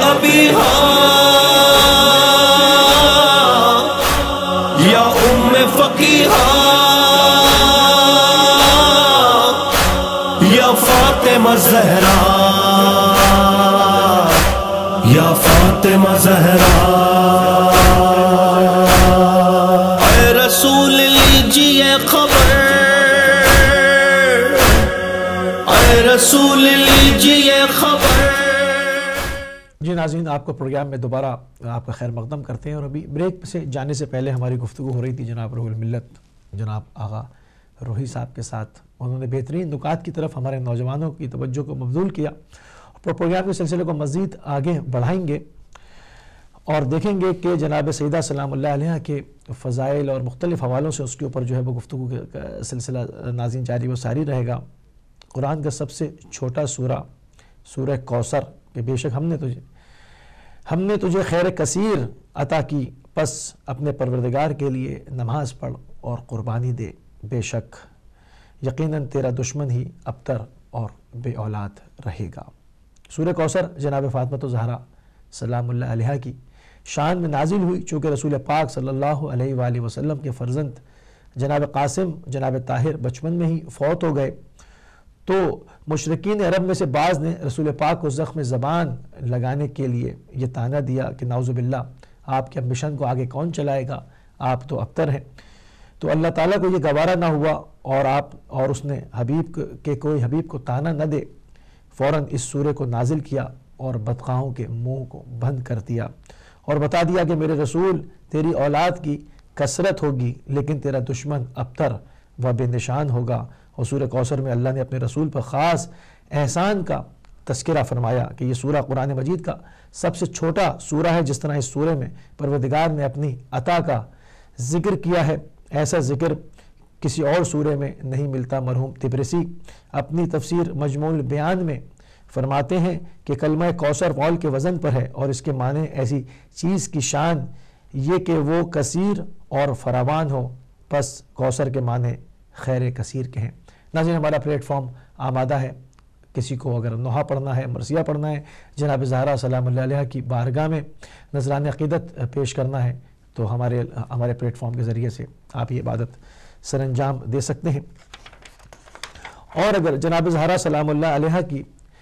अबीहा या उम्मे फकीहा या फातिमा ज़हरा या फातिमा ज़हरा। ऐ रसूल लीजिए खबर, ऐ रसूल लीजिए खबर। जी नाज़रीन, आपको प्रोग्राम में दोबारा आपका खैर मक़दम करते हैं। और अभी ब्रेक से जाने से पहले हमारी गुफ्तगू हो रही थी जनाब रूहुल मिल्लत जनाब आगा रोही साहब के साथ। उन्होंने बेहतरीन नुकात की तरफ हमारे नौजवानों की तवज्जो को मबज़ूल किया। प्रोग्राम के सिलसिले को मज़ीद आगे बढ़ाएंगे और देखेंगे कि जनाब सईदा सलामुल्लाह अलैहा के फ़ज़ाइल और मुख्तलिफ़ हवालों से उसके ऊपर जो है वो गुफ्तगू का सिलसिला नाज़रीन जारी व सारी रहेगा। कुरान का सबसे छोटा सूरा सूरह कौसर कि बेशक हमने तुझे खैर कसीर अता की, बस अपने परवरदिगार के लिए नमाज पढ़ और क़ुरबानी दे, बेशक यकीनन तेरा दुश्मन ही अबतर और बे औलाद रहेगा। सूरह कौसर जनाब फ़ातिमा ज़हरा सलामुल्लाह अलैहा की शान में नाजिल हुई, चूँकि रसूल पाक सल्लल्लाहु अलैहि वसल्लम के फ़र्जंद जनाब कासिम जनाब ताहिर बचपन में ही फ़ौत हो गए, तो मुशरिकीन अरब में से बाज़ ने रसूल पाक को ज़ख्म ज़बान लगाने के लिए ये ताना दिया कि नाउज़ुबिल्लाह आपके मिशन को आगे कौन चलाएगा, आप तो अबतर हैं। तो अल्लाह ताला को ये गवारा ना हुआ और उसने कोई हबीब को ताना न दे, फ़ौरन इस सूरे को नाजिल किया और बदख़ाहों के मुंह को बंद कर दिया और बता दिया कि मेरे रसूल तेरी औलाद की कसरत होगी लेकिन तेरा दुश्मन अबतर व बेनिशान होगा। और सूरह कौसर में अल्लाह ने अपने रसूल पर ख़ास एहसान का तज़किरा फरमाया कि ये सूरा कुरान मजीद का सबसे छोटा सूरा है। जिस तरह इस सूरे में परवरदिगार ने अपनी अता का ज़िक्र किया है, ऐसा ज़िक्र किसी और सूरे में नहीं मिलता। मरहूम तिब्रिसी अपनी तफसीर मजमूल बयान में फरमाते हैं कि कलमा कौसर फ़ौल के वज़न पर है और इसके माने ऐसी चीज़ की शान ये कि वो कसीर और फरावान हो, बस कौसर के माने खैर कसीर के हैं। नाज़रीन, हमारा प्लेटफॉर्म आमादा है, किसी को अगर नोहा पढ़ना है, मरसिया पढ़ना है, जनाब ज़हरा सलामुल्लाह अलैहा की बारगाह में नज़रान अक़ीदत पेश करना है, तो हमारे प्लेटफॉर्म के ज़रिए से आप ये इबादत सरअंजाम दे सकते हैं। और अगर जनाब ज़हरा सलामुल्लाह अलैहा की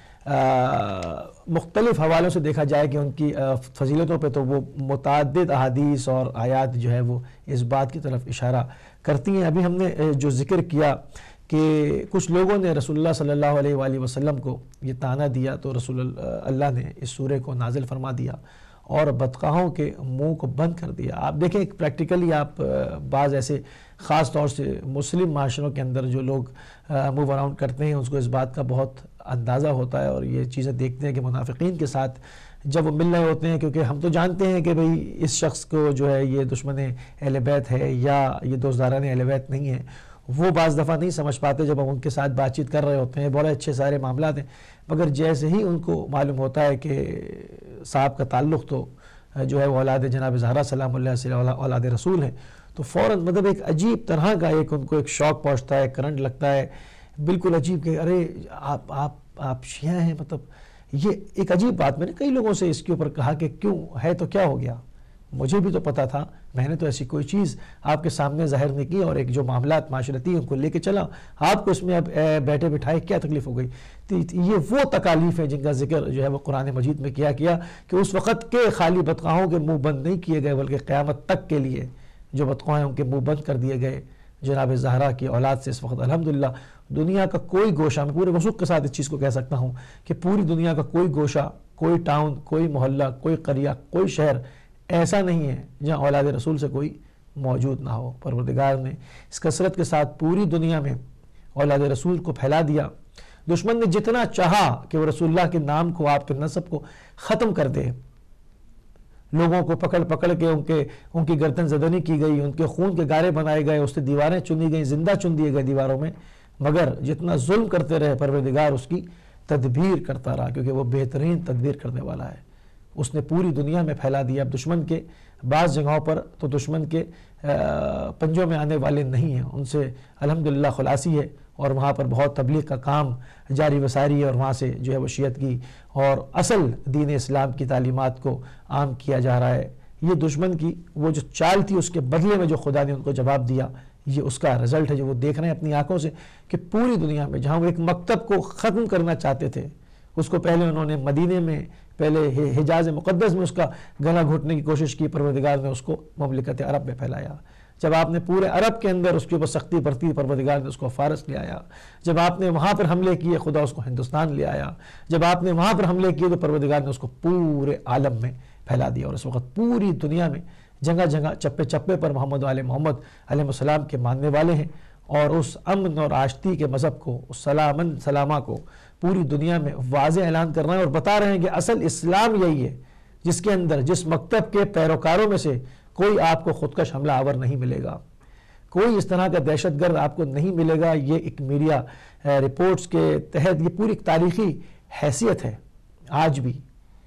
मुख्तलिफ़ हवालों से देखा जाए कि उनकी फ़जीलतों पे, तो वो मुतअद्दिद अहादीस और आयात जो है वो इस बात की तरफ इशारा करती हैं। अभी हमने जो ज़िक्र किया कि कुछ लोगों ने रसूलुल्लाह सल्लल्लाहु अलैहि वसल्लम को ये ताना दिया, तो अल्लाह ने इस सूरे को नाजिल फरमा दिया और बदख़ाहों के मुंह को बंद कर दिया। आप देखें प्रैक्टिकली, आप बाज़ ऐसे ख़ास तौर से मुस्लिम माशरों के अंदर जो लोग मूव अराउंड करते हैं, उसको इस बात का बहुत अंदाज़ा होता है और ये चीज़ें देखते हैं कि मुनाफिकीन के साथ जब वो मिल रहे होते हैं, क्योंकि हम तो जानते हैं कि भाई इस शख्स को जो है ये दुश्मन अहले बैत है या ये दोस्तदारान अहले बैत नहीं है, वो बाज़ दफ़ा नहीं समझ पाते जब हम उनके साथ बातचीत कर रहे होते हैं। बड़े अच्छे सारे मामला हैं, मगर जैसे ही उनको मालूम होता है कि साहब का ताल्लुक़ तो जो है वो औलाद जनाब ज़हरा सलामुल्लाह से औलाद रसूल है, तो फ़ौरन मतलब एक अजीब तरह का उनको एक शौक़ पहुँचता है, करंट लगता है, बिल्कुल अजीब कि अरे आप शिया हैं। मतलब ये एक अजीब बात। मैंने कई लोगों से इसके ऊपर कहा कि क्यों है तो क्या हो गया, मुझे भी तो पता था, मैंने तो ऐसी कोई चीज़ आपके सामने ज़ाहिर नहीं की और एक जो मामलात माशरती उनको लेके चला, आपको इसमें अब बैठे बिठाए क्या तकलीफ़ हो गई। तो ये वो तकालीफ़ है जिनका जिक्र जो है वो कुरान मजीद में किया कि उस वक़्त के खाली बदख़ाहों के मुँह बंद नहीं किए गए, बल्कि क़यामत तक के लिए जो बदख़ाह हैं उनके मुँह बंद कर दिए गए। जनाब ज़हरा की औलाद से इस वक्त अल्हम्दुलिल्लाह दुनिया का कोई गोशा, मैं पूरे वसूक़ के साथ इस चीज़ को कह सकता हूँ कि पूरी दुनिया का कोई गोशा, कोई टाउन, कोई मोहल्ला, कोई क़रिया, कोई शहर ऐसा नहीं है जहाँ औलाद रसूल से कोई मौजूद ना हो। परवरदिगार ने इस कसरत के साथ पूरी दुनिया में औलाद रसूल को फैला दिया। दुश्मन ने जितना चाहा कि वो रसूलुल्लाह के नाम को, आपके नस्ब को ख़त्म कर दे, लोगों को पकड़ पकड़ के उनकी गर्दन ज़दनी की गई, उनके खून के गारे बनाए गए, उससे दीवारें चुनी गई, जिंदा चुन दिए गए दीवारों में, मगर जितना जुल्म करते रहे परवरदिगार उसकी तदबीर करता रहा, क्योंकि वो बेहतरीन तदबीर करने वाला है। उसने पूरी दुनिया में फैला दिया। अब दुश्मन के बाज़ जगहों पर तो दुश्मन के पंजों में आने वाले नहीं हैं, उनसे अल्हम्दुलिल्लाह खुलासी है اور وہاں پر بہت تبلیغ کا کام جاری وساری ہے، اور وہاں سے جو ہے وہ شیعت کی اور اصل دین اسلام کی تعلیمات کو عام کیا جا رہا ہے۔ یہ دشمن کی وہ جو چال تھی، اس کے بدلے میں جو خدا نے ان کو جواب دیا، یہ اس کا رزلٹ ہے جو وہ دیکھ رہے ہیں اپنی آنکھوں سے کہ پوری دنیا میں جہاں وہ ایک مکتب کو ختم کرنا چاہتے تھے، اس کو پہلے انہوں نے مدینے میں، پہلے حجاز مقدس میں اس کا گلا گھوٹنے کی کوشش کی، پروردگار نے اس کو مملکت عرب میں پھیلایا۔ جب آپ نے پورے عرب کے اندر اس کے اوپر سختی برتی، پروردگار نے اس کو فارس لے آیا۔ جب آپ نے وہاں پر حملے کیے، خدا اس کو ہندوستان لے آیا۔ جب آپ نے وہاں پر حملے کیے تو پروردگار نے اس کو پورے عالم میں پھیلا دیا، اور اس وقت پوری دنیا میں جگہ جگہ چپے چپے پر محمد و آل محمد علیہ السلام کے ماننے والے ہیں، اور اس امن اور آشتی کے مذہب کو، اس سلامہ کو پوری دنیا میں واضح اعلان کر رہے ہیں، اور بتا رہے ہیں کہ اصل اسلام یہی ہے جس کے اندر، جس مکتب کے پیروکاروں میں سے کوئی آپ کو خودکش حملہ آور نہیں ملے گا، کوئی اس طرح کا دہشت گرد آپ کو نہیں ملے گا۔ یہ ایک میڈیا رپورٹس کے تحت یہ پوری ایک تاریخی حیثیت ہے۔ آج بھی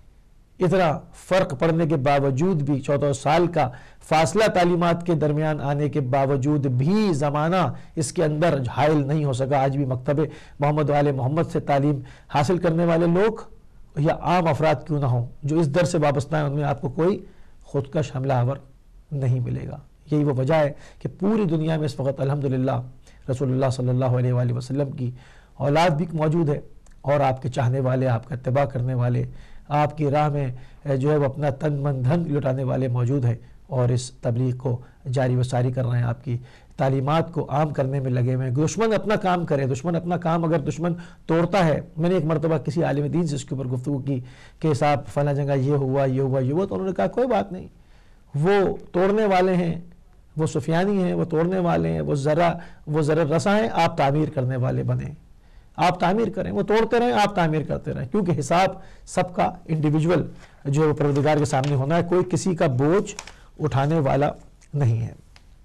اتنا فرق پڑنے کے باوجود بھی، 14 سال کا فاصلہ تعلیمات کے درمیان آنے کے باوجود بھی زمانہ اس کے اندر حائل نہیں ہو سکا۔ آج بھی مکتب محمد و آل محمد سے تعلیم حاصل کرنے والے لوگ یا عام افراد کیوں نہ ہوں جو اس در سے وابستہ ہیں، ان میں آپ کو کوئی خودکش حملہ آور نہیں ملے گا۔ یہی وہ وجہ ہے کہ پوری دنیا میں اس وقت الحمدللہ رسول اللہ صلی اللہ علیہ وآلہ وسلم کی اولاد بھی موجود ہے، اور آپ کے چاہنے والے، آپ کا اتباع کرنے والے، آپ کی راہ میں جو ہے وہ اپنا تن من دھن لٹانے والے موجود ہیں، اور اس تبلیغ کو جاری و ساری کر رہے ہیں، آپ کی تعلیمات کو عام کرنے میں لگے ہوئے ہیں۔ دشمن اپنا کام کرے، دشمن اپنا کام اگر دشمن توڑتا ہے، میں نے ایک مرتبہ کسی عالم دین سے اس کے اوپر گفتگو کی کہ صاحب فلاں جگہ یہ ہوا یہ ہوا یہ ہوا، تو انہوں نے کہا کوئی بات نہیں، وہ توڑنے والے ہیں، وہ سفیانی ہیں، وہ توڑنے والے ہیں، وہ ذرا رساں ہیں، آپ تعمیر کرنے والے بنیں، آپ تعمیر کریں، وہ توڑتے رہیں، آپ تعمیر کرتے رہیں، کیونکہ حساب سب کا انڈیویجول جو پروردگار کے سامنے ہونا ہے، کوئی کسی کا بوجھ اٹھانے والا نہیں ہے۔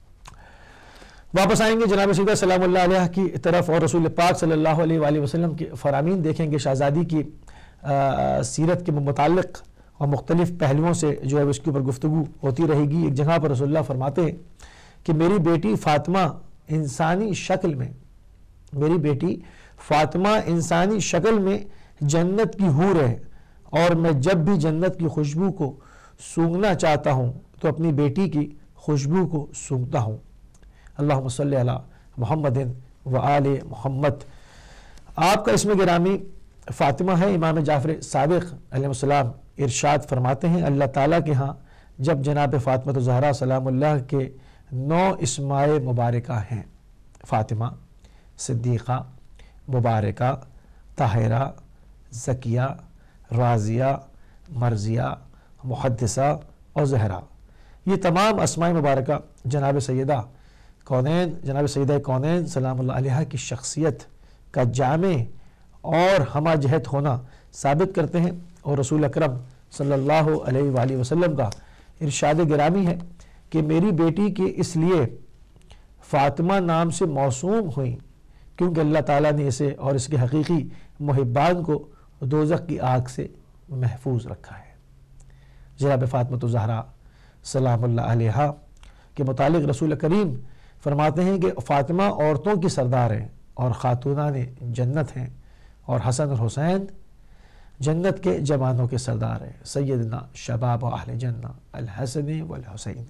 واپس آئیں گے جناب سیدہ سلام اللہ علیہ کی طرف، اور رسول پاک صلی اللہ علیہ وآلہ وسلم کے فرامین دیکھیں گے۔ شہزادی کی سیرت کے متعلق اور مختلف پہلوؤں سے جو ہے اس کے اوپر گفتگو ہوتی رہے گی۔ ایک جگہ پر رسول اللہ فرماتے ہیں کہ میری بیٹی فاطمہ انسانی شکل میں، میری بیٹی فاطمہ انسانی شکل میں جنت کی حور ہے، اور میں جب بھی جنت کی خوشبو کو سونگھنا چاہتا ہوں تو اپنی بیٹی کی خوشبو کو سونگھتا ہوں۔ اللہم صلی علی محمد و آل محمد۔ آپ کا اسم گرامی فاطمہ ہے۔ امام جعفر صادق علیہ السلام ارشاد فرماتے ہیں اللہ تعالیٰ کے ہاں جب جناب فاطمہ الزہرا سلام اللہ کے 9 اسمائے مبارکہ ہیں، فاطمہ، صدیقہ، مبارکہ، طاہرہ، زکیہ، راضیہ، مرضیہ، محدثہ اور زہرا، یہ تمام اسماء مبارکہ جناب سیدہ کونین، جناب سیدہ کونین سلام اللہ علیہ کی شخصیت کا جامع اور ہمہ جہت ہونا ثابت کرتے ہیں، اور رسول اکرم صلی اللہ علیہ وآلہ وسلم کا ارشاد گرامی ہے کہ میری بیٹی کے اس لیے فاطمہ نام سے موسوم ہوئیں کیونکہ اللہ تعالیٰ نے اسے اور اس کے حقیقی محبان کو دوزخ کی آگ سے محفوظ رکھا ہے۔ جناب فاطمہ الزہرا سلام اللہ علیہ کے متعلق رسول کریم فرماتے ہیں کہ فاطمہ عورتوں کی سردار ہیں اور خاتونان جنت ہیں، اور حسن اور حسین جنت کے جوانوں کے سردار ہیں، سیدنا شباب اہل جنہ الحسن والحسین۔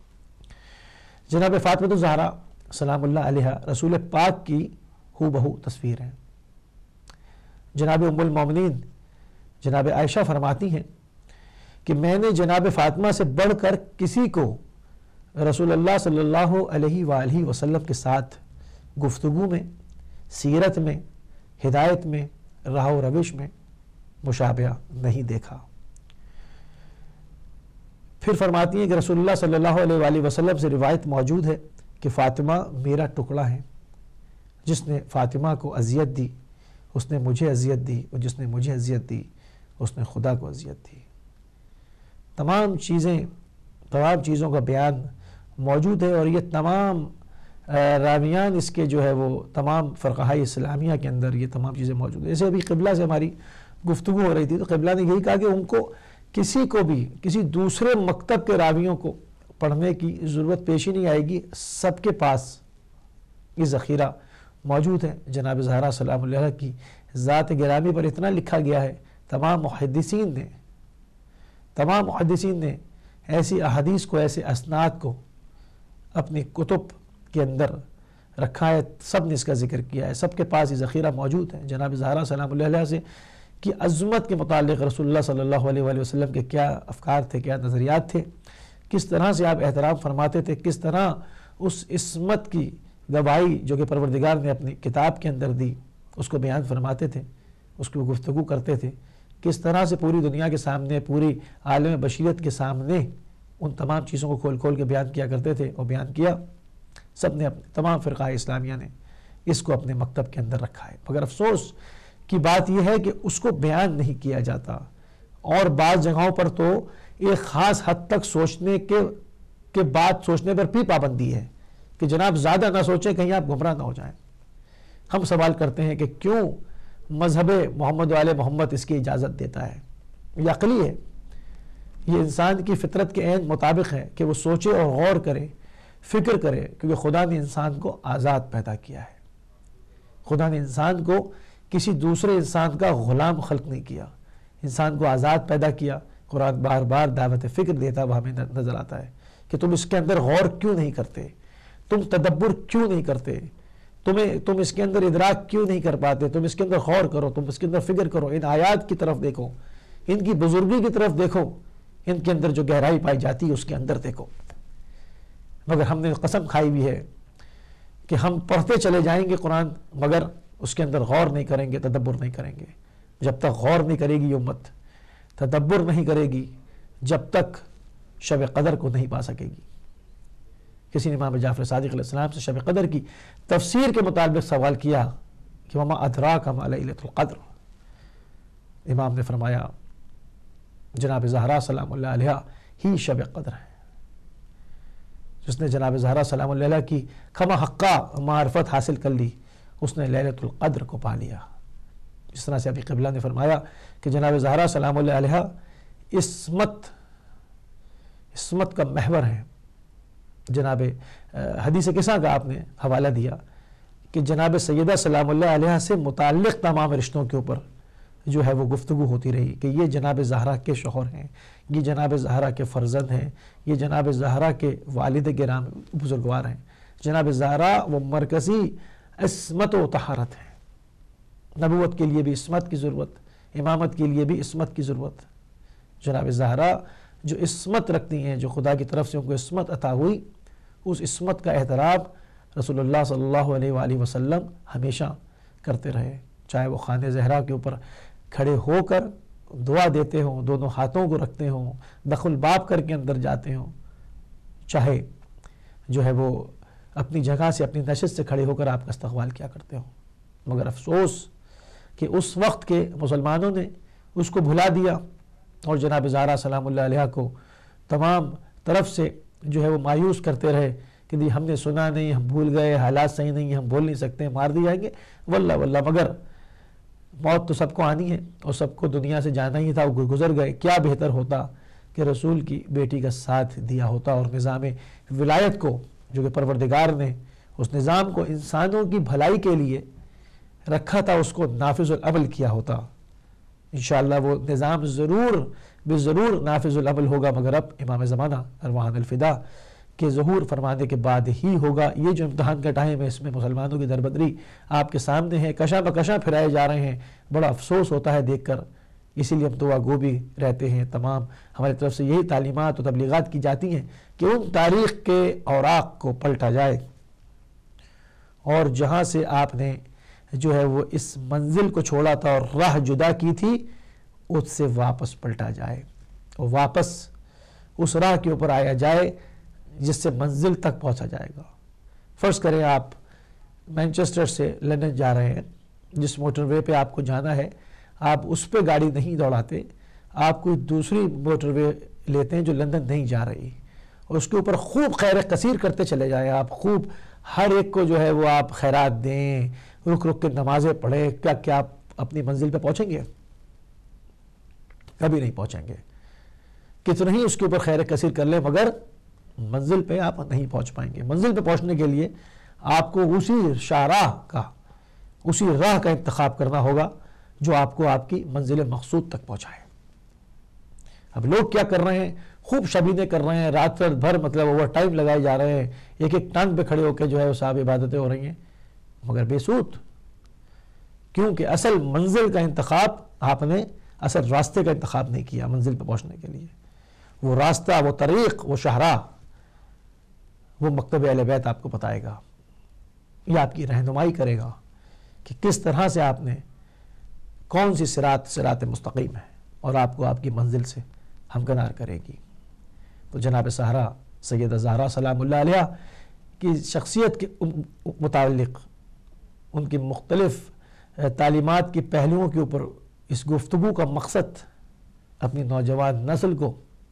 جناب فاطمہ الزہرا سلام اللہ علیہ رسول پاک کی ہو بہو تصویر ہیں۔ جناب ام المومنین جناب عائشہ فرماتی ہیں کہ میں نے جناب فاطمہ سے بڑھ کر کسی کو رسول اللہ صلی اللہ علیہ وآلہ وسلم کے ساتھ گفتگو میں، سیرت میں، ہدایت میں، راہ و روش میں مشابہہ نہیں دیکھا۔ پھر فرماتی ہیں کہ رسول اللہ صلی اللہ علیہ وآلہ وسلم سے روایت موجود ہے کہ فاطمہ میرا ٹکڑا ہے، جس نے فاطمہ کو اذیت دی اس نے مجھے اذیت دی، اور جس نے مجھے اذیت دی اس نے خدا کو اذیت دی۔ تمام چیزوں کا بیان موجود ہے، اور یہ تمام راویان اس کے جو ہے وہ تمام فرقہ اسلامیہ کے اندر یہ تمام چیزیں موجود ہیں۔ جیسے ابھی قبلہ سے ہماری گفتگو ہو رہی تھی تو قبلہ نے یہی کہا کہ ان کو کسی کو بھی کسی دوسرے مکتب کے راویوں کو پڑھنے کی ضرورت پیش ہی نہیں آئے گی، سب کے پاس یہ ذخیرہ موجود ہیں۔ جناب زہرا سلام اللہ علیہ کی ذات گرامی پر اتنا لکھا گیا ہے، تمام محدثین نے ایسی احادیث کو، ایسے اسناد کو اپنی کتب کے اندر رکھا ہے، سب نے اس کا ذکر کیا ہے، سب کے پاس یہ ذخیرہ موجود ہے۔ جناب زہرا سلام اللہ علیہ سے کی عظمت کے متعلق رسول اللہ صلی اللہ علیہ وآلہ وسلم کے کیا افکار تھے، کیا نظریات تھے، کس طرح سے آپ احترام فرماتے تھے، کس طرح اس عصمت کی گواہی جو کہ پروردگار نے اپنی کتاب کے اندر دی اس کو بیان فرماتے تھے، اس کی گفتگو کرتے تھے، کس طرح سے پوری دنیا کے سامنے، پوری عالم بشریت کے سامنے ان تمام چیزوں کو کھول کھول کے بیان کیا کرتے تھے، اور بیان کیا سب نے، تمام فرقہ اسلامیہ نے اس کو اپنے مکتب کے اندر رکھا ہے۔ مگر افسوس کی بات یہ ہے کہ اس کو بیان نہیں کیا جاتا، اور بعض جگہوں پر تو ایک خاص حد تک سوچنے کے بعد سوچنے پر بھی پابندی ہے کہ جناب زیادہ نہ سوچیں، کہیں آپ گمراہ نہ ہو جائیں۔ ہم سوال کرتے ہیں کہ کیوں مذہب محمد وآل محمد اس کی اجازت دیتا ہے؟ یہ عقلی ہے، یہ انسان کی فطرت کے عین مطابق ہے کہ وہ سوچے اور غور کرے، فکر کرے، کیونکہ خدا نے انسان کو آزاد پیدا کیا ہے۔ خدا نے انسان کو کسی دوسرے انسان کا غلام خلق نہیں کیا، انسان کو آزاد پیدا کیا۔ قرآن بار بار دعوت فکر دیتا ہوا ہمیں نظر آتا ہے کہ تم اس کے اندر غور کیوں نہیں کرتے، تم تدبر کیوں نہیں کرتے، تم اس کے اندر ادراک کیوں نہیں کر پاتے، تم اس کے اندر غور کرو، تم اس کے اندر فکر کرو، ان آیات کی طرف دیکھو، ان کی بزرگی کی طرف دیکھو، ان کے اندر جو گہرائی پائی جاتی ہے اس کے اندر دیکھو۔ مگر ہم نے قسم کھائی بھی ہے کہ ہم پڑھتے چلے جائیں گے قرآن، مگر اس کے اندر غور نہیں کریں گے، تدبر نہیں کریں گے۔ جب تک غور نہیں کرے گی امت، تدبر نہیں کرے گی، جب تک شب قدر کو نہیں پا سکے گی۔ کسی نے امام جعفر صادق علیہ السلام سے شب قدر کی تفسیر کے متعلق سوال کیا کہ وما ادراک ما لیلۃ القدر، امام نے فرمایا جناب زہرا سلام اللہ علیہ ہی شب قدر ہے۔ جس نے جناب زہرا سلام اللہ علیہ کی کھما حقہ معرفت حاصل کر لی، اس نے لیلۃ القدر کو پا لیا۔ جس طرح سے ابی قبلہ نے فرمایا کہ جناب زہرا سلام اللہ علیہ عصمت کا محور ہے۔ جناب حدیث کسا کا آپ نے حوالہ دیا کہ جناب سیدہ سلام اللہ علیہ سے متعلق تمام رشتوں کے اوپر جو ہے وہ گفتگو ہوتی رہی کہ یہ جناب زہرا کے شوہر ہیں، یہ جناب زہرا کے فرزند ہیں، یہ جناب زہرا کے والد گرام بزرگوار ہیں۔ جناب زہرا وہ مرکزی عصمت و طہارت ہے۔ نبوت کے لیے بھی عصمت کی ضرورت، امامت کے لیے بھی عصمت کی ضرورت۔ جناب زہرا جو عصمت رکھتی ہیں، جو خدا کی طرف سے ان کو عصمت عطا ہوئی، اس عصمت کا احترام رسول اللہ صلی اللہ علیہ وآلہ وسلم ہمیشہ کرتے رہے، چاہے وہ خانہ زہرا کے اوپر کھڑے ہو کر دعا دیتے ہوں، دونوں ہاتھوں کو رکھتے ہوں، دخل باب کر کے اندر جاتے ہوں، چاہے جو ہے وہ اپنی جگہ سے، اپنی نشست سے کھڑے ہو کر آپ کا استقبال کیا کرتے ہوں۔ مگر افسوس کہ اس وقت کے مسلمانوں نے اس کو بھلا دیا، اور جناب زہرا سلام اللہ علیہ کو تمام طرف سے جو ہے وہ مایوس کرتے رہے کہ دی ہم نے سنا نہیں، ہم بھول گئے، حالات صحیح نہیں، ہم بول نہیں سکتے، مار دی جائیں گے، واللہ مگر موت تو سب کو آنی ہے، اور سب کو دنیا سے جانا ہی تھا، وہ گزر گئے۔ کیا بہتر ہوتا کہ رسول کی بیٹی کا ساتھ دیا ہوتا، اور نظام ولایت کو جو کہ پروردگار نے اس نظام کو انسانوں کی بھلائی کے لیے رکھا تھا، اس کو نافذ العمل کیا ہوتا۔ انشاءاللہ وہ نظام ضرور نافذ العمل ہوگا، مگر اب امام زمانہ ارواحان الفدا کے ظہور فرمانے کے بعد ہی ہوگا۔ یہ جو امتحان کا ٹائم ہے، اس میں مسلمانوں کی دربدری آپ کے سامنے ہے، کشاں بکشاں پھرائے جا رہے ہیں، بڑا افسوس ہوتا ہے دیکھ کر۔ اسی لیے ہم دعا گو بھی رہتے ہیں، تمام ہماری طرف سے یہی تعلیمات و تبلیغات کی جاتی ہیں کہ ان تاریخ کے اوراق کو پلٹا جائے، اور جہاں سے آپ نے جو ہے وہ اس منزل کو چھوڑا تھا اور راہ جدا کی تھی، اس سے واپس پلٹا جائے، اور واپس اس راہ کے اوپر آیا جائے جس سے منزل تک پہنچا جائے گا۔ فرض کریں آپ مینچسٹر سے لندن جا رہے ہیں، جس موٹر وے پہ آپ کو جانا ہے آپ اس پہ گاڑی نہیں دوڑاتے، آپ کوئی دوسری موٹر وے لیتے ہیں جو لندن نہیں جا رہی، اور اس کے اوپر خوب خیر کثیر کرتے چلے جائیں، آپ خوب ہر ایک کو جو ہے وہ آپ خیرات دیں، رک رک کے نمازیں پڑھیں، کیا آپ اپنی منزل پہ پہنچیں گے؟ کبھی نہیں پہنچیں گے۔ کتنا ہی اس کے اوپر خیر کثیر کر لیں، مگر منزل پہ آپ نہیں پہنچ پائیں گے۔ منزل پہ پہنچنے کے لیے آپ کو اسی شاہراہ کا، اسی راہ کا انتخاب کرنا ہوگا جو آپ کو آپ کی منزل مقصود تک پہنچائے۔ اب لوگ کیا کر رہے ہیں؟ خوب شبینے کر رہے ہیں، رات بھر مطلب اوور ٹائم لگائے جا رہے ہیں، ایک ایک ٹانگ پہ کھڑے ہو کے جو ہے وہ صاحب عبادتیں ہو رہی ہیں، مگر بے سود، کیونکہ اصل منزل کا انتخاب آپ نے اصل راستے کا انتخاب نہیں کیا منزل پہ پہنچنے کے لیے۔ وہ راستہ، وہ طریق، وہ شاہراہ، وہ مکتب اہل بیت آپ کو بتائے گا، یہ آپ کی رہنمائی کرے گا کہ کس طرح سے آپ نے کون سی صراط مستقیم ہے، اور آپ کو آپ کی منزل سے ہمکنار کرے گی۔ تو جناب سہرا سیدہ زہرا سلام اللہ علیہ کی شخصیت کے متعلق، ان کی مختلف تعلیمات کی پہلوؤں کے اوپر اس گفتگو کا مقصد اپنی نوجوان نسل کو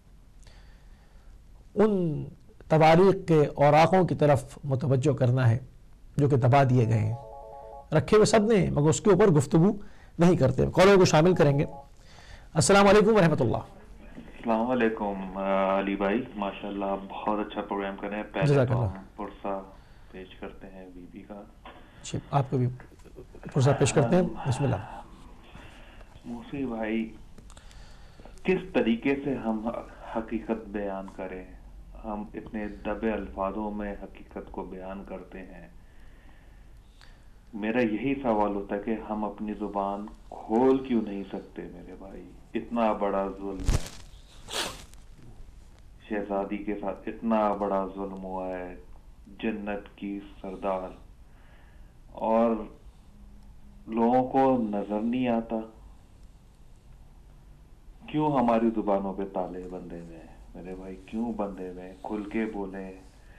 ان تواریخ کے اوراقوں کی طرف متوجہ کرنا ہے جو کہ دبا دیے گئے ہیں، رکھے ہوئے سب نے، مگر اس کے اوپر گفتگو نہیں کرتے۔ کالوں کو شامل کریں گے۔ السلام علیکم ورحمۃ اللہ۔ السلام علیکم علی بھائی، ماشاءاللہ آپ بہت اچھا پروگرام کر رہے ہیں۔ پہلے تو ہم پرسہ پیش کرتے ہیں بی بی کا۔ آپ کو بھی پرسہ پیش کرتے ہیں، بسم اللہ۔ موسی بھائی، کس طریقے سے ہم حقیقت بیان کریں؟ ہم اتنے دبے الفاظوں میں حقیقت کو بیان کرتے ہیں۔ میرا یہی سوال ہوتا ہے کہ ہم اپنی زبان کھول کیوں نہیں سکتے میرے بھائی؟ اتنا بڑا ظلم ہے، شہزادی کے ساتھ اتنا بڑا ظلم ہوا ہے، جنت کی سردار، اور لوگوں کو نظر نہیں آتا۔ کیوں ہماری زبانوں پہ تالے بندے ہوئے ہیں میرے بھائی؟ کیوں بندے ہوئے ہیں؟ کھل کے بولیں،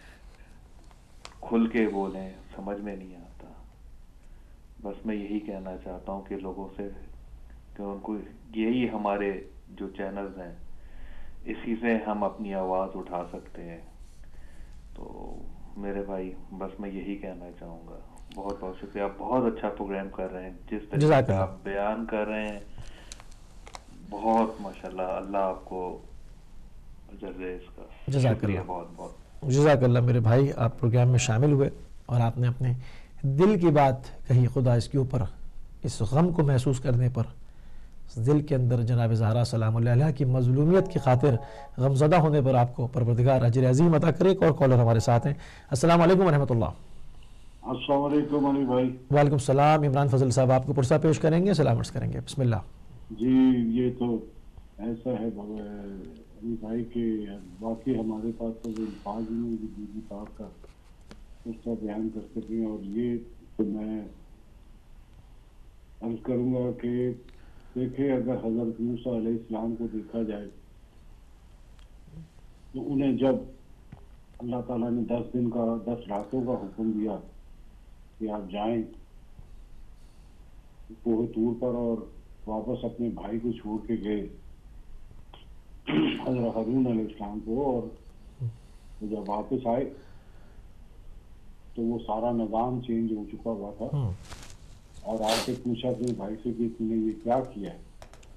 کھل کے بولیں، سمجھ میں نہیں آتا۔ بس میں یہی کہنا چاہتا ہوں کہ لوگوں سے کہ ان کو یہی ہمارے جو چینلز ہیں، اسی سے ہم اپنی آواز اٹھا سکتے ہیں۔ تو میرے بھائی بس میں یہی کہنا چاہوں گا۔ بہت بہت شکریہ، آپ بہت اچھا پروگرام کر رہے ہیں، جس طریقے سے آپ بیان کر رہے ہیں، بہت ماشاءاللہ، اللہ آپ کو اجر دے اس کا۔ جزاک اللہ، بہت بہت جزاک اللہ میرے بھائی، آپ پروگرام میں شامل ہوئے اور آپ نے اپنے دل کی بات کہی۔ خدا اس کے اوپر، اس غم کو محسوس کرنے پر، دل کے اندر جناب زہرا سلام اللہ علیہ کی مظلومیت کی خاطر غمزدہ ہونے پر آپ کو پروردگار اجر عظیم عطا کرے۔ ایک اور کالر ہمارے ساتھ ہیں۔ السلام علیکم ورحمۃ اللہ۔ السلام علیکم علی بھائی۔ وعلیکم السلام۔ عمران فضل صاحب آپ کو پرسہ پیش کریں گے، سلام عرض کریں گے، بسم اللہ۔ جی یہ تو ایسا ہے علی بھائی کہ واقعی ہمارے پاس تو الفاظ نہیں بی بی پاک کا پرسہ بیان کر سکیں، اور یہ تو میں عرض کروں گا کہ دیکھیں، اگر حضرت موسیٰ علیہ السلام کو دیکھا جائے تو انہیں جب اللہ تعالیٰ نے 10 دن کا 10 راتوں کا حکم دیا کہ آپ جائیں کوہ طور پر اور واپس اپنے بھائی کو چھوڑ کے گئے، حضرت ہارون علیہ السلام کو، اور جب واپس آئے تو وہ سارا نظام چینج ہو چکا ہوا تھا، اور آ کے پوچھا کہ بھائی سے کہ تم نے یہ کیا کیا ہے،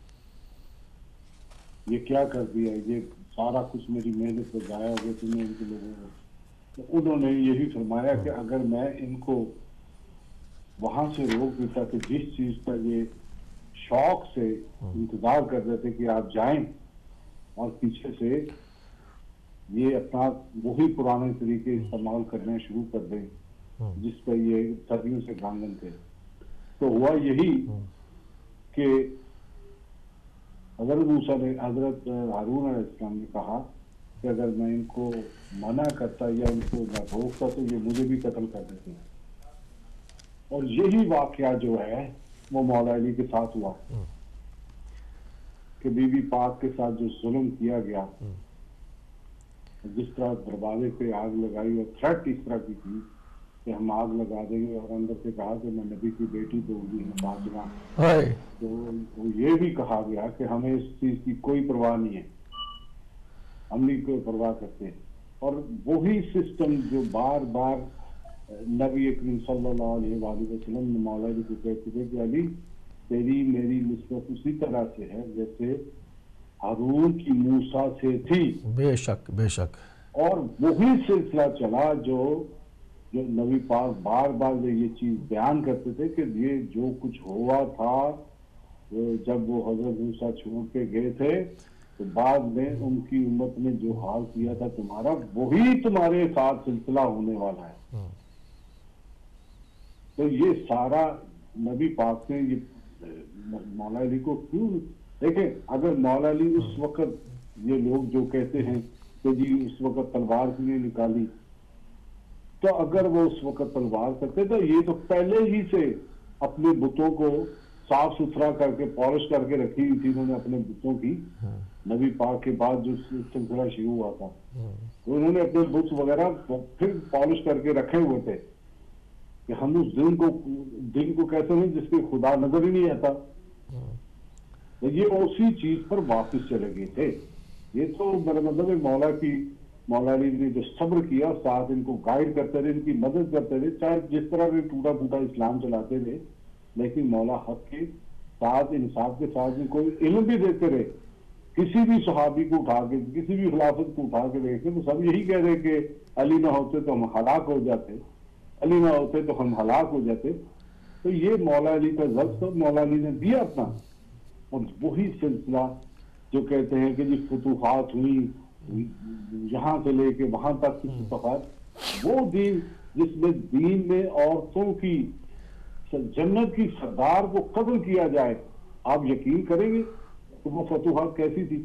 یہ کیا کر دیا، یہ سارا کچھ میری محنت پہ ضائع ہو گیا تم نے ان کے لوگوں کو۔ تو انہوں نے یہی فرمایا کہ اگر میں ان کو وہاں سے روک دیتا کہ جس چیز کا یہ شوق سے انتظار کر رہے تھے کہ آپ جائیں، اور پیچھے سے یہ اپنا وہی پرانے طریقے استعمال کرنے شروع کر دیں جس پہ یہ صدیوں سے گانگن تھے، تو ہوا یہی کہ حضرت ہارون علیہ السلام نے کہا کہ اگر میں ان کو منع کرتا یا ان کو نہ روکتا تو یہ مجھے بھی قتل کر دیتے، اور یہی واقعہ جو ہے وہ مولا علی کے ساتھ ہوا کہ بی بی پاک کے ساتھ جو ظلم کیا گیا، جس طرح دروازے پہ آگ لگائی اور تھریٹ اس طرح کی تھی کہ ہم آگ لگا دیں گے، اور اندر سے کہا کہ میں نبی کی بیٹی دوں گی فاطمہ، تو یہ بھی کہا گیا کہ ہمیں اس چیز کی کوئی پرواہ نہیں ہے، ہم نہیں کوئی پرواہ کرتے۔ اور وہی سسٹم جو بار بار نبی اکرم صلی اللہ علیہ وآلہ وسلم نے مولا علی کو کہتے تھے کہ علی تیری میری نسبت اسی طرح سے ہے جیسے ہارون کی موسیٰ سے تھی۔ بے شک بے شک۔ اور وہی سلسلہ چلا جو जो नबी पाक बार बार ये चीज बयान करते थे कि ये जो कुछ हुआ था जब वो हजरत मूसा छोड़ के गए थे, तो बाद में उनकी उम्मत ने जो हाल किया था तुम्हारा, वही तुम्हारे साथ सिलसिला होने वाला है। तो ये सारा नबी पाक ने ये मौला अली को क्यों देखें, अगर मौला अली उस वक्त, ये लोग जो कहते हैं कि जी उस वक्त तलवार क्यों नहीं निकाली, तो अगर वो उस वक्त तलवार करते तो ये तो पहले ही से अपने बुतों को साफ सुथरा करके पॉलिश करके रखी हुई थी उन्होंने अपने बुतों की। नबी पाक के बाद जो सिलसिला शुरू हुआ था, तो उन्होंने अपने बुत वगैरह फिर पॉलिश करके रखे हुए थे कि हम उस दिन को कहते हैं जिसके खुदा नजर ही नहीं आता। तो ये उसी चीज पर वापस चले गए थे। ये तो मेरा मतलब है मौला अली ने जो सब्र किया, साथ इनको गाइड करते रहे, इनकी मदद करते रहे, चाहे जिस तरह भी टूटा फूटा इस्लाम चलाते रहे, लेकिन मौला हक के साथ, इंसाफ के साथ इनको इल्म भी देते रहे। किसी भी सहाबी को उठा के, किसी भी खिलाफत को उठा के देखे तो सब यही कह रहे कि अली ना होते तो हम हलाक हो जाते, अली ना होते तो हम हलाक हो जाते। तो ये मौला अली का ज़ब्त तो मौला अली ने दिया अपना, और वही सिलसिला जो कहते हैं कि जी फुतूहात हुई यहाँ से लेके वहां तक की फुतूहात, वो दीन जिसमें दीन में औरतों की जन्नत की सरदार को कत्ल किया जाए, आप यकीन करेंगे तो वो फतूहात कैसी थी।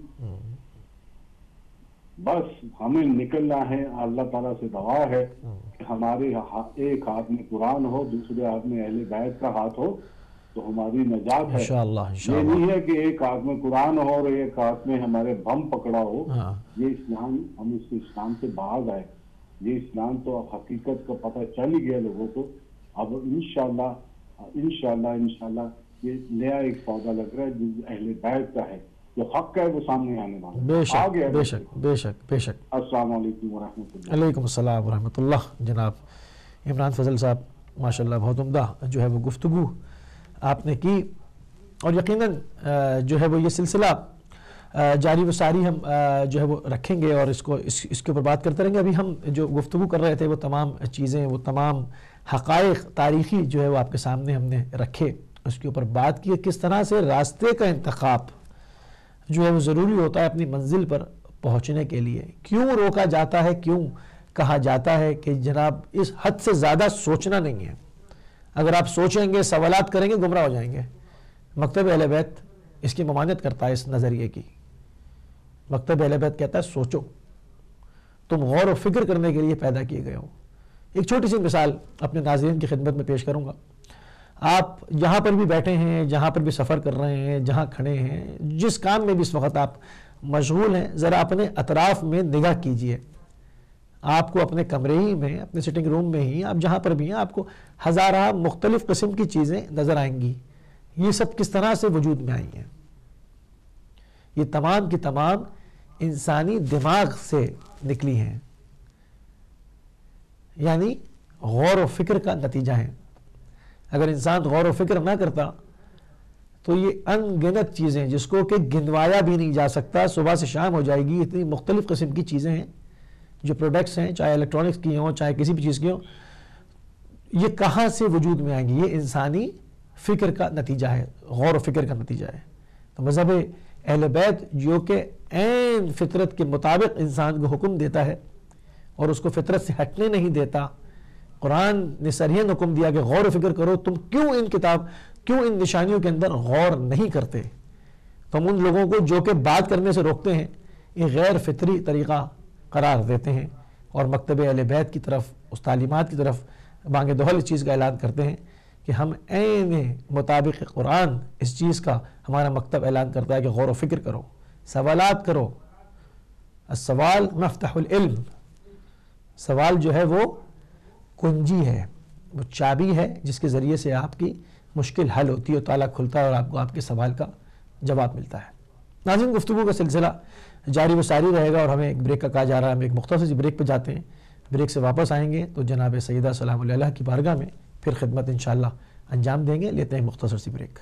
बस हमें निकलना है, अल्लाह ताला से दुआ है कि हमारे एक हाथ में कुरान हो, दूसरे हाथ में अहले बैत का हाथ हो, तो हमारी नजात है। इंशाअल्लाह, ये इंशाअल्लाह। नहीं है कि एक हाथ में कुरान हो और एक हाथ में हमारे बम पकड़ा हो। ये इस्लाम, हम इस इस्लाम से बाहर आए। ये इस्लाम तो हकीकत का पता चल ही गया लोगों को। अब इंशाअल्लाह ये नया एक पौधा लग रहा है जो अहले बैत का है, जो हक है वो सामने आने वाला है। बेशक बेशक बेशक बेशक। अस्सलाम वालेकुम व रहमतुल्लाह। अलैकुम अस्सलाम व रहमतुल्लाह। जनाब इमरान फजल साहब, माशाल्लाह बहुत उम्दा जो है वो गुफ्तगू आपने की, और यकीनन जो है वो ये सिलसिला जारी व सारी हम जो है वो रखेंगे और इसके ऊपर बात करते रहेंगे। अभी हम जो गुफ्तगू कर रहे थे वो तमाम चीज़ें, वो तमाम हक़ाइक़ तारीख़ी जो है वो आपके सामने हमने रखे, उसके ऊपर बात की किस तरह से रास्ते का इंतखाब जो है वो ज़रूरी होता है अपनी मंजिल पर पहुँचने के लिए। क्यों रोका जाता है, क्यों कहा जाता है कि जनाब इस हद से ज़्यादा सोचना नहीं है। अगर आप सोचेंगे, सवालात करेंगे, गुमराह हो जाएंगे। मकतब अहले बैत इसकी ममानियत करता है, इस नज़रिए की। मकतब अहले बैत कहता है सोचो, तुम गौर व फिक्र करने के लिए पैदा किए गए हो। एक छोटी सी मिसाल अपने नाज़रीन की खिदमत में पेश करूँगा। आप जहाँ पर भी बैठे हैं, जहाँ पर भी सफ़र कर रहे हैं, जहाँ खड़े हैं, जिस काम में भी इस वक्त आप मशगूल हैं, ज़रा अपने अतराफ़ में निगाह कीजिए। आपको अपने कमरे ही में, अपने सिटिंग रूम में ही, आप जहाँ पर भी हैं, आपको हज़ारा मुख्तलिफ़ किस्म की चीज़ें नज़र आएंगी। ये सब किस तरह से वजूद में आई हैं? ये तमाम की तमाम इंसानी दिमाग से निकली हैं, यानी गौर व फिक्र का नतीजा है। अगर इंसान गौर व फिक्र ना करता तो ये अनगिनत चीज़ें, जिसको कि गिनवाया भी नहीं जा सकता, सुबह से शाम हो जाएगी, इतनी मुख्तलिफ़ किस्म की चीज़ें हैं जो प्रोडक्ट्स हैं, चाहे इलेक्ट्रॉनिक्स की हों, चाहे किसी भी चीज़ की हों, ये कहाँ से वजूद में आएंगी? ये इंसानी फ़िक्र का नतीजा है, गौर व फिक्र का नतीजा है। तो मज़हब अहले बैत जो कि ऐन फितरत के मुताबिक इंसान को हुक्म देता है और उसको फितरत से हटने नहीं देता। कुरान ने सरहन हुक्म दिया कि गौर व फिक्र करो। तुम क्यों इन निशानियों के अंदर गौर नहीं करते? तुम उन लोगों को जो कि बात करने से रोकते हैं, ये गैर फितरी तरीक़ा करार देते हैं और मकतब अहले बैत की तरफ, उस तालीमात की तरफ बांगे दोहल इस चीज़ का ऐलान करते हैं कि हम ऐन मुताबिक कुरान इस चीज़ का हमारा मकतब ऐलान करता है कि गौर व फिक्र करो, सवालात करो। सवाल मफ्तहुल इल्म, सवाल जो है वो कुंजी है, वो चाबी है जिसके ज़रिए से आपकी मुश्किल हल होती है, ताला खुलता है और आपको आपके सवाल का जवाब मिलता है। नाज़रीन, गुफ्तगू का सिलसिला जारी व सारी रहेगा और हमें एक ब्रेक का कहा जा रहा है। हम एक मुख्तसर सी ब्रेक पर जाते हैं, ब्रेक से वापस आएंगे तो जनाब सैयदा सलामुल्लाह अलैहा की बारगाह में फिर खिदमत इंशाअल्लाह अंजाम देंगे। लेते हैं मुख्तसर सी ब्रेक।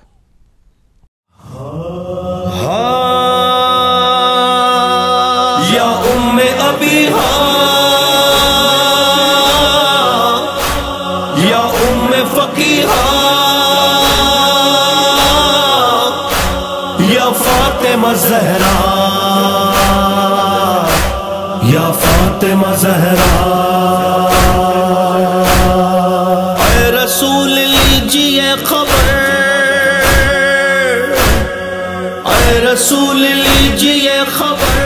या उम्मे अबी یا فاطمہ زہرا یا فاطمہ زہرا اے رسول لیجیے خبر اے رسول لیجیے خبر